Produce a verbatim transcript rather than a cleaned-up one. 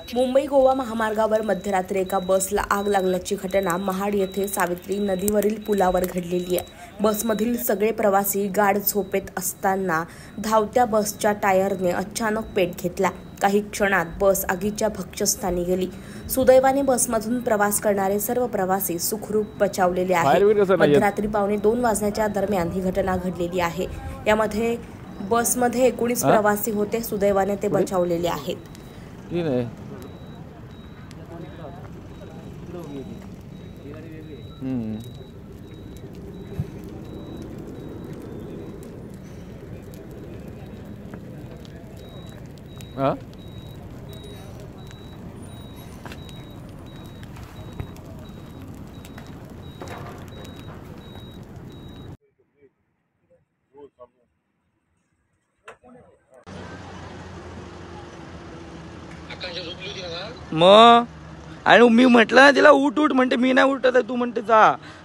मुंबई गोवा महामार्गावर मध्यरात्री एका बसला आग लागल्याची घटना महाड येथे सावित्री नदीवरील पुलावर घडलेली आहे। बसमधील सगळे प्रवासी गाढ झोपेत असताना धावत्या बसच्या टायरने अचानक पेट घेतला। काही क्षणात बस आगीच्या भक्ष्यस्थानी गेली। सुदैवाने बसमधून प्रवास करणारे सर्व प्रवासी सुखरूप बचावलेले आहेत। मध्यरात्री पावणे दोन वाजण्याच्या दरम्यान ही घटना घडलेली आहे। यामध्ये बसमध्ये एकोणीस प्रवासी होते। सुदैवाने ते बचावलेले आहेत। हम्म हाँ मग आणि मी म्हटलं ना तिला उठ उठ म्हणते, मी नाही उठत आहे, तू म्हणते जा।